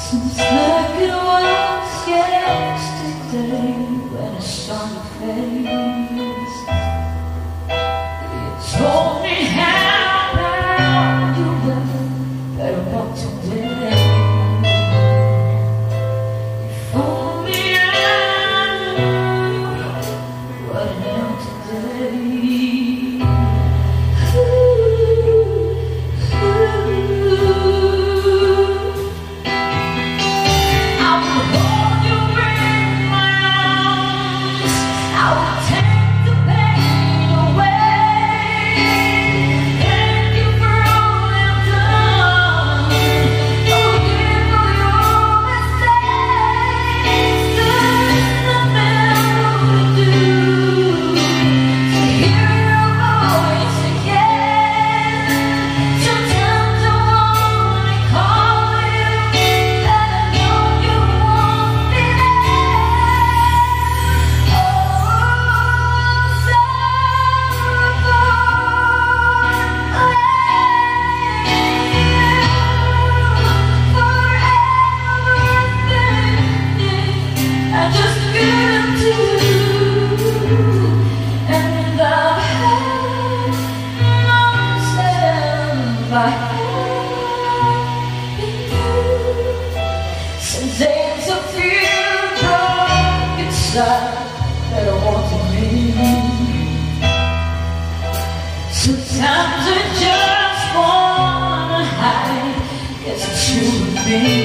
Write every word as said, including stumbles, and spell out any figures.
Seems like it was yesterday when I saw your face. You told me how proud you were, but about today. If only I knew what I know today. Some days I feel drunk inside that I want to leave. Sometimes I just wanna hide, it's true to me.